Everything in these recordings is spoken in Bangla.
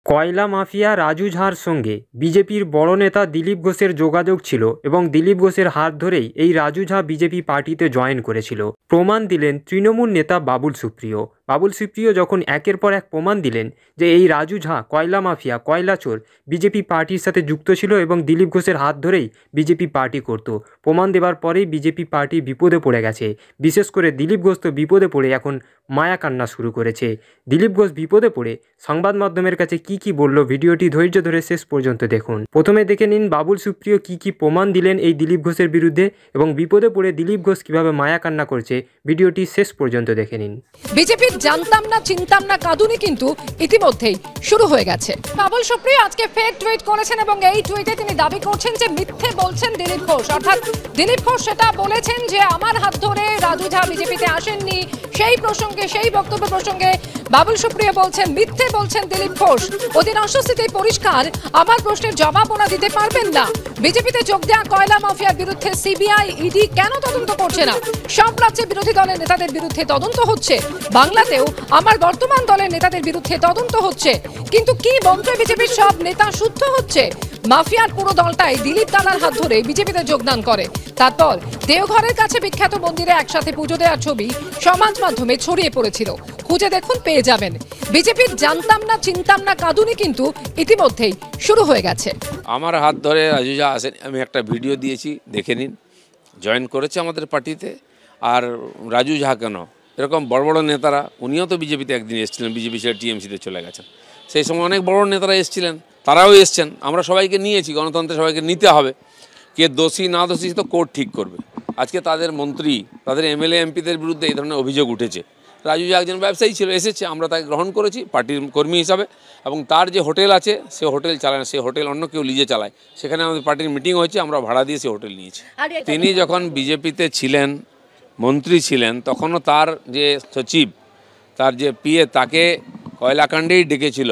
কয়লা মাফিয়া রাজু ঝার সঙ্গে বিজেপির বড় নেতা দিলীপ ঘোষের যোগাযোগ ছিল এবং দিলীপ ঘোষের হাত ধরেই এই রাজু ঝা বিজেপি পার্টিতে জয়েন করেছিল। প্রমাণ দিলেন তৃণমূল নেতা বাবুল সুপ্রিয়। বাবুল সুপ্রিয় যখন একের পর এক প্রমাণ দিলেন যে এই রাজু ঝা কয়লা মাফিয়া, কয়লা চোর, বিজেপি পার্টির সাথে যুক্ত ছিল এবং দিলীপ ঘোষের হাত ধরেই বিজেপি পার্টি করত, প্রমাণ দেওয়ার পরেই বিজেপি পার্টি বিপদে পড়ে গেছে। বিশেষ করে দিলীপ ঘোষ তো বিপদে পড়ে এখন মায়া কান্না শুরু করেছে। দিলীপ ঘোষ বিপদে পড়ে সংবাদ মাধ্যমের কাছে কি বলল, ভিডিওটি ধৈর্য ধরে শেষ পর্যন্ত দেখুন। প্রথমে দেখে নিন বাবুল সুপ্রিয় কি প্রমাণ দিলেন এই দিলীপ ঘোষের বিরুদ্ধে এবং বিপদে পড়ে দিলীপ ঘোষ কিভাবে মায়া কান্না করছে, ভিডিওটি শেষ পর্যন্ত দেখে নিন। বিজেপির জানতাম না চিনতাম না কাঁদুনি কিন্তু ইতিমধ্যেই শুরু হয়ে গেছে। বাবুল সুপ্রিয় আজকে ফেক টুইট করেছেন এবং এই টুইটে তিনি দাবি করছেন যে মিথ্যে বলছেন দিলীপ ঘোষ। অর্থাৎ দিলীপ ঘোষ সেটা বলেছেন যে আমার হাত ধরে রাজু ঝা বিজেপিতে আসেননি। সেই প্রসঙ্গে, সেই বক্তব্য প্রসঙ্গে বাবুল সুপ্রিয় বলছেন মিথ্যে বলছেন দিলীপ ঘোষ। ওদের অস্বস্তিতে পরিষ্কার, আমার প্রশ্নের জবাব ওরা দিতে পারবেন না। বিজেপিতে যোগ দেওয়া কয়লা মাফিয়ার বিরুদ্ধে সিবিআই, ইডি কেন তদন্ত করছে না? সব রাজ্যে বিরোধী দলের নেতাদের বিরুদ্ধে তদন্ত হচ্ছে, বাংলাতেও আমার বর্তমান দলের নেতাদের বিরুদ্ধে তদন্ত হচ্ছে। কিন্তু কি মন্ত্রে বিজেপির সব নেতা শুদ্ধ হচ্ছে? মাফিয়ার পুরো দলটাই দিলীপ দাদার হাত ধরে বিজেপিতে যোগদান করে। তারপর দেওঘরের কাছে বিখ্যাত মন্দিরে একসাথে পুজো দেওয়ার ছবি সমাজ মাধ্যমে ছড়িয়ে পড়েছিল। খুঁজে দেখুন, পেয়ে যাবেন। বিজেপির জানতাম না চিনতাম না কাঁদুনি কিন্তু ইতিমধ্যেই শুরু হয়ে গেছে। আমার হাত ধরে রাজু ঝা আসেন, আমি একটা ভিডিও দিয়েছি, দেখে নিন। জয়েন করেছে আমাদের পার্টিতে। আর রাজু ঝা কেন, এরকম বড় বড় নেতারা, উনিও তো বিজেপিতে একদিন এসেছিলেন, বিজেপি ছেড়ে টিএমসিতে চলে গেছেন। সেই সময় অনেক বড় নেতারা এসেছিলেন, তারাও এসছেন। আমরা সবাইকে নিয়েছি, গণতন্ত্রে সবাইকে নিতে হবে। কে দোষী না দোষী তো কোর্ট ঠিক করবে। আজকে তাদের মন্ত্রী, তাদের এমএলএ এমপিদের বিরুদ্ধে এই ধরনের অভিযোগ উঠেছে। রাজু ঝা একজন ব্যবসায়ী ছিল, এসেছে, আমরা তাকে গ্রহণ করেছি পার্টির কর্মী হিসাবে। এবং তার যে হোটেল আছে, সে হোটেল চালায় না, সে হোটেল অন্য কেউ লিজে চালায়। সেখানে আমাদের পার্টির মিটিং হয়েছে, আমরা ভাড়া দিয়ে সে হোটেল নিয়েছি। তিনি যখন বিজেপিতে ছিলেন, মন্ত্রী ছিলেন, তখনও তার যে সচিব, তার যে পিএ, তাকে কয়লাকাণ্ডেই ডেকেছিল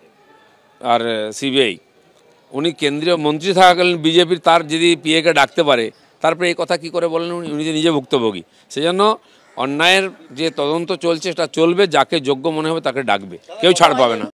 আর সিবিআই। উনি কেন্দ্রীয় মন্ত্রী থাকাকালীন বিজেপির তার যদি পিএকে ডাকতে পারে, তারপরে এই কথা কি করে বলেন? উনি যে নিজে ভুক্তভোগী। সেজন্য অন্যায়ের যে তদন্ত চলছে সেটা চলবে, যাকে যোগ্য মনে হবে তাকে ডাকবে, কেউ ছাড় পাবে না।